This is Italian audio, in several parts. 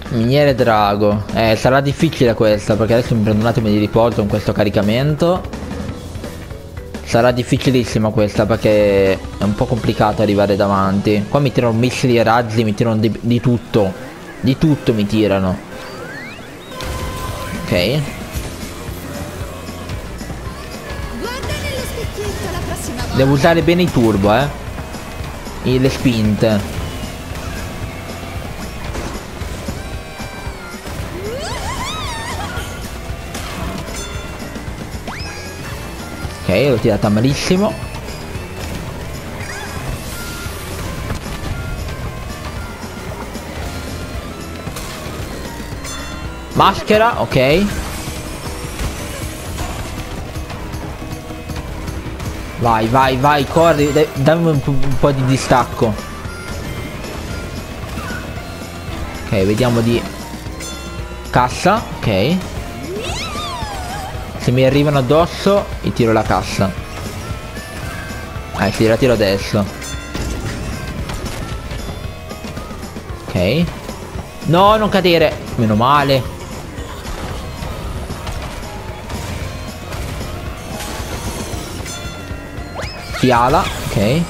Miniere drago. Sarà difficile questa, perché adesso mi prendo un attimo di riposo con questo caricamento. Sarà difficilissima questa, perché è un po' complicato arrivare davanti. Qua mi tirano missili e razzi, mi tirano di tutto. Di tutto mi tirano. Ok. Devo usare bene i turbo, le spinte. Ok, l'ho tirata malissimo. Maschera, ok. Vai, vai, vai, corri, dammi un po' di distacco. Ok, vediamo di... Cassa, ok. Se mi arrivano addosso, gli tiro la cassa. Sì, la tiro adesso. Ok. No, non cadere. Meno male. Fiala, ok.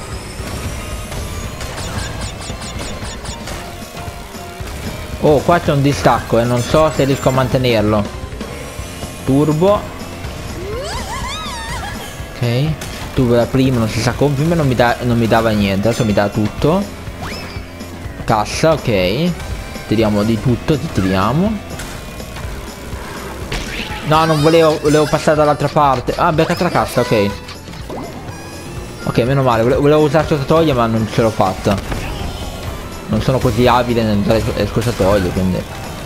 Oh, qua c'è un distacco e non so se riesco a mantenerlo. Turbo. Ok. Turbo da prima, non si sa come. Prima non mi dava niente, adesso mi dà tutto. Cassa, ok. Tiriamo di tutto, ti tiriamo. No, non volevo passare dall'altra parte. Ah, beccato la cassa, ok. Ok, meno male, volevo usare il scorciatoio ma non ce l'ho fatta. Non sono così abile nel usare il scorciatoio, quindi.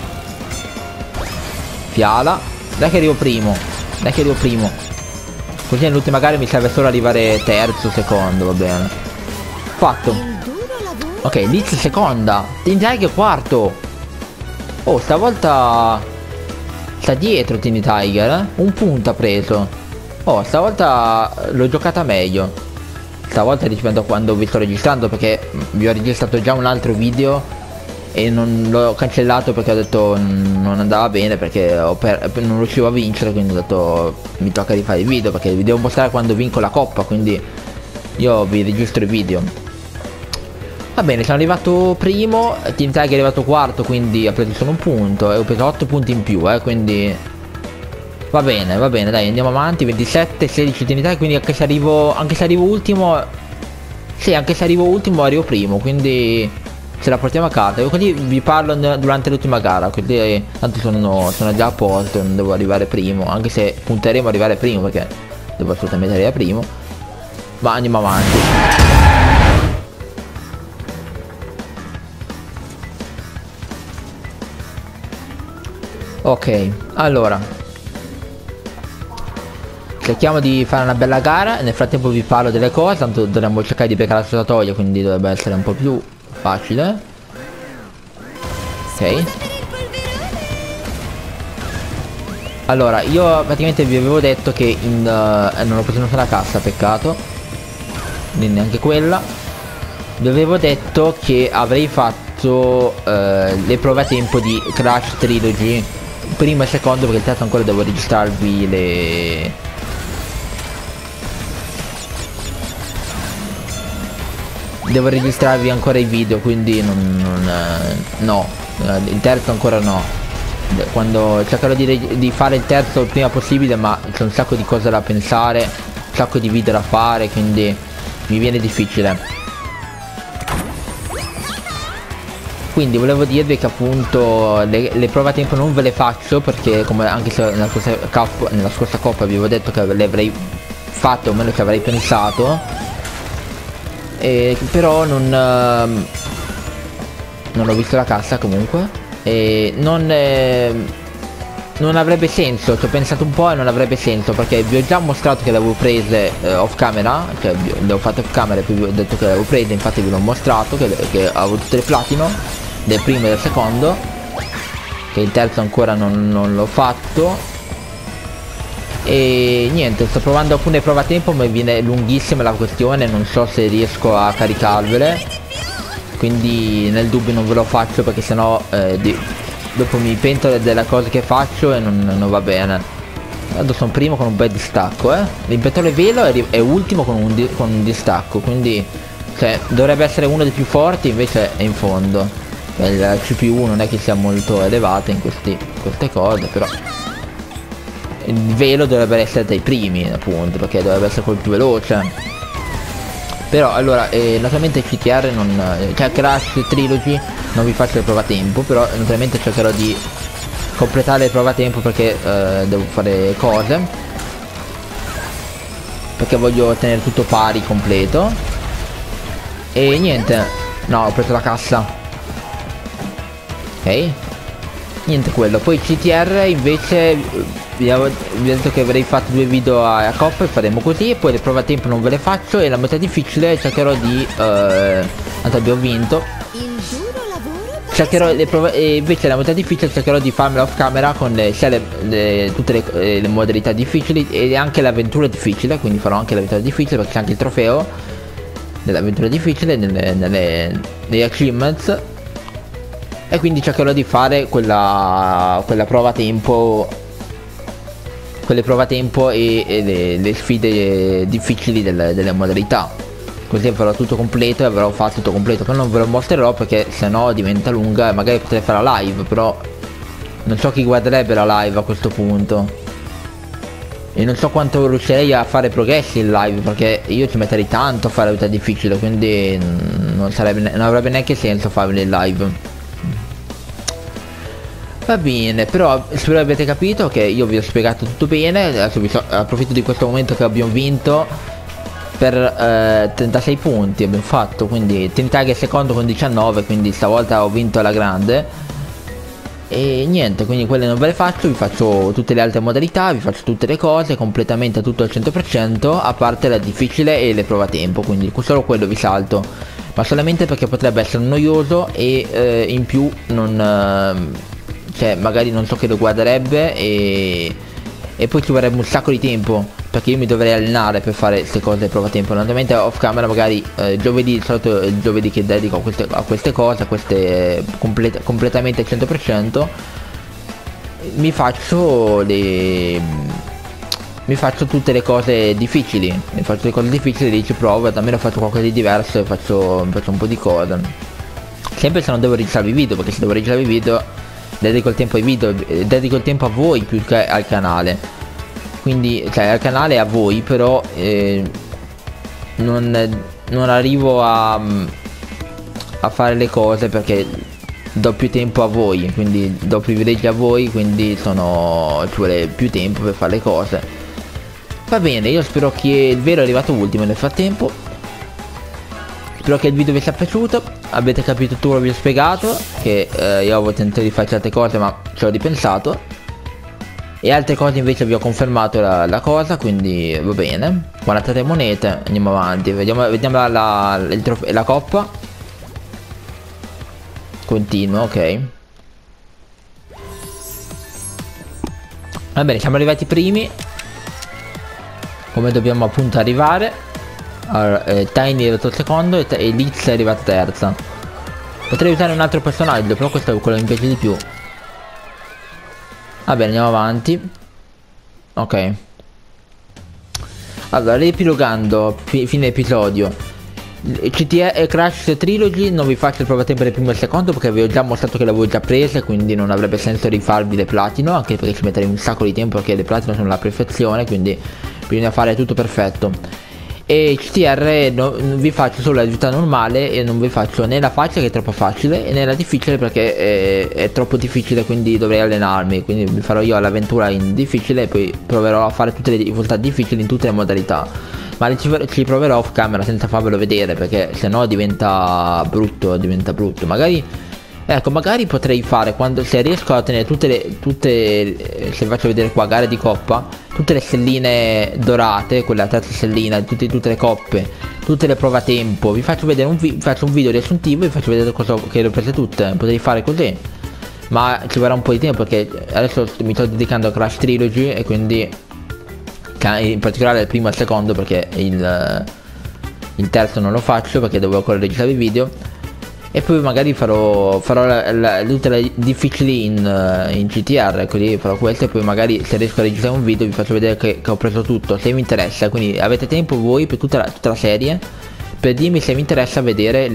Fiala. Dai che arrivo primo. Dai che arrivo primo. Così nell'ultima gara mi serve solo arrivare terzo, secondo, va bene. Fatto. Ok, Liz seconda. Team Tiger quarto. Oh, stavolta sta dietro Team Tiger, Un punto ha preso. Oh, stavolta l'ho giocata meglio. Stavolta rispetto a quando vi sto registrando, perché vi ho registrato già un altro video e non l'ho cancellato perché ho detto non andava bene, perché non riuscivo a vincere, quindi ho detto mi tocca rifare il video perché vi devo mostrare quando vinco la coppa, quindi io vi registro il video. Va bene, sono arrivato primo, Team Tiger è arrivato quarto, quindi ha preso solo un punto e ho preso 8 punti in più, quindi va bene, dai, andiamo avanti. 27, 16 Team Tiger, quindi anche se arrivo ultimo, sì, anche se arrivo ultimo arrivo primo, quindi ce la portiamo a casa. Io così vi parlo durante l'ultima gara, quindi tanto sono già a posto, non devo arrivare primo, anche se punteremo a arrivare primo perché devo assolutamente arrivare primo. Ma andiamo avanti. Ok, allora cerchiamo di fare una bella gara. Nel frattempo vi parlo delle cose, tanto dovremmo cercare di beccare la scorciatoia, quindi dovrebbe essere un po' più facile. Ok. Allora, io praticamente vi avevo detto che non ho preso la cassa, peccato. Quindi neanche quella. Vi avevo detto che avrei fatto le prove a tempo di Crash Trilogy, primo e secondo, perché il terzo ancora devo registrarvi devo registrarvi ancora i video, quindi no, il terzo ancora no. Quando cercherò di fare il terzo il prima possibile, ma c'è un sacco di cose da pensare, un sacco di video da fare, quindi mi viene difficile. Quindi volevo dirvi che appunto le prove a tempo non ve le faccio, perché come anche se nella scorsa coppa vi avevo detto che le avrei fatte, o meno che avrei pensato, però non ho visto la cassa comunque, e non avrebbe senso. Ci ho pensato un po' e non avrebbe senso, perché vi ho già mostrato che le avevo prese off camera, cioè le ho fatte off camera e poi vi ho detto che le avevo prese, infatti vi l'ho mostrato che avevo tutte le platino del primo e del secondo, che il terzo ancora non l'ho fatto. E niente, sto provando alcune prove a tempo, ma viene lunghissima la questione, non so se riesco a caricarvele, quindi nel dubbio non ve lo faccio, perché sennò dopo mi pento della cosa che faccio e non va bene. Adesso sono primo con un bel distacco, L'impettore velo è ultimo con un distacco, quindi cioè, dovrebbe essere uno dei più forti, invece è in fondo. Il CPU non è che sia molto elevato in queste cose, però il velo dovrebbe essere dai primi, appunto, perché dovrebbe essere quello più veloce. Però allora naturalmente CTR cioè Crash Trilogy non vi faccio il provatempo, però naturalmente cercherò di completare il provatempo perché devo fare cose, perché voglio tenere tutto pari completo. E niente, no, ho preso la cassa. Ok, niente quello. Poi CTR invece vi ho detto che avrei fatto 2 video a coppa e faremo così. E poi le prove a tempo non ve le faccio, e la metà difficile cercherò di tanto abbiamo vinto, cercherò le prove, e invece la metà difficile cercherò di farmela off camera con tutte le modalità difficili e anche l'avventura difficile. Quindi farò anche l'avventura difficile perché c'è anche il trofeo dell'avventura difficile negli achievements. E quindi cercherò di fare quella prova a tempo, quelle prove a tempo e le sfide difficili delle modalità. Così farò tutto completo e avrò fatto tutto completo. Poi non ve lo mostrerò perché sennò diventa lunga e magari potrei fare la live, però non so chi guarderebbe la live a questo punto. E non so quanto riuscirei a fare progressi in live, perché io ci metterei tanto a fare la vita difficile, quindi non avrebbe neanche senso farlo in live. Va bene, però spero abbiate capito che io vi ho spiegato tutto bene. Adesso approfitto di questo momento che abbiamo vinto per 36 punti abbiamo fatto, quindi Team Tiger è secondo con 19, quindi stavolta ho vinto alla grande. E niente, quindi quelle non ve le faccio, vi faccio tutte le altre modalità, vi faccio tutte le cose, completamente tutto al 100%, a parte la difficile e le prove a tempo, quindi solo quello vi salto, ma solamente perché potrebbe essere noioso e in più cioè magari non so che lo guarderebbe e poi ci vorrebbe un sacco di tempo, perché io mi dovrei allenare per fare queste cose prova tempo. Naturalmente off camera magari giovedì, il solito giovedì che dedico a queste cose, completamente al 100%, mi faccio tutte le cose difficili, lì ci provo, almeno faccio qualcosa di diverso e faccio un po' di cose, sempre se non devo registrare i video, perché se devo registrare i video dedico il tempo ai video, dedico il tempo a voi più che al canale, quindi cioè al canale e a voi, però non arrivo a fare le cose perché do più tempo a voi, quindi do privilegi a voi, quindi ci vuole più tempo per fare le cose. Va bene, io spero che il vero è arrivato ultimo nel frattempo. Spero che il video vi sia piaciuto, abbiate capito tutto quello che vi ho spiegato, che io avevo tentato di fare certe cose ma ci ho ripensato, e altre cose invece vi ho confermato la cosa, quindi va bene. 43 monete, andiamo avanti, vediamo la coppa. Continuo, ok. Va bene, siamo arrivati primi, come dobbiamo appunto arrivare. Allora, Tiny è arrivato secondo e Liz è arrivata terza. Potrei usare un altro personaggio, però questo è quello che mi piace di più. Va bene, andiamo avanti. Ok. Allora, riepilogando, fine episodio. CTR Crash Trilogy non vi faccio il provatempo del primo e il secondo perché vi ho già mostrato che l'avevo già presa, quindi non avrebbe senso rifarvi le platino, anche perché ci metterei un sacco di tempo perché le platino sono la perfezione, quindi bisogna fare tutto perfetto. E CTR vi faccio solo la vita normale e non vi faccio né la facile, che è troppo facile, né la difficile perché è troppo difficile, quindi dovrei allenarmi, quindi vi farò io l'avventura in difficile e poi proverò a fare tutte le difficoltà difficili in tutte le modalità, ma ci proverò off camera senza farvelo vedere perché sennò diventa brutto. Magari potrei fare, se riesco a ottenere tutte se faccio vedere qua gare di coppa, tutte le stelline dorate, quella terza stellina, tutte le coppe, tutte le prove a tempo, vi faccio vedere faccio un video riassuntivo e vi faccio vedere che le ho prese tutte. Potrei fare così, ma ci vorrà un po' di tempo perché adesso mi sto dedicando a Crash Trilogy e quindi in particolare il primo e il secondo, perché il terzo non lo faccio perché devo ancora registrare il video. E poi magari farò tutte le difficili in GTR, così farò questo e poi magari se riesco a registrare un video vi faccio vedere che ho preso tutto, se vi interessa. Quindi avete tempo voi per tutta la serie per dirmi se vi interessa vedere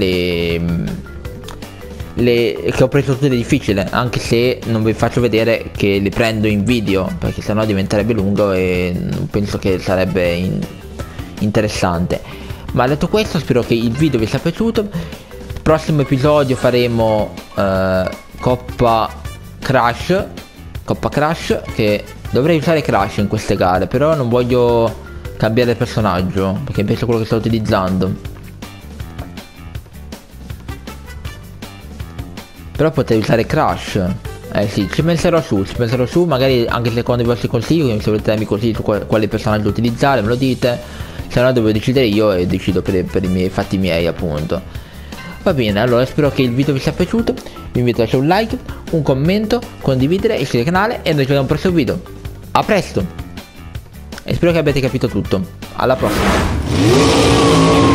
che ho preso tutte le difficili, anche se non vi faccio vedere che le prendo in video, perché sennò diventerebbe lungo e non penso che sarebbe interessante. Ma detto questo, spero che il video vi sia piaciuto. Prossimo episodio faremo Coppa Crash, che dovrei usare Crash in queste gare, però non voglio cambiare personaggio perché penso quello che sto utilizzando. Però potrei usare Crash. Sì, ci penserò su, magari anche secondo i vostri consigli, quindi se volete darmi consigli su quale personaggio utilizzare me lo dite, se no devo decidere io e decido per i miei fatti miei, appunto. Va bene, allora spero che il video vi sia piaciuto, vi invito a lasciare un like, un commento, condividere, iscrivetevi al canale e noi ci vediamo al prossimo video. A presto! E spero che abbiate capito tutto. Alla prossima!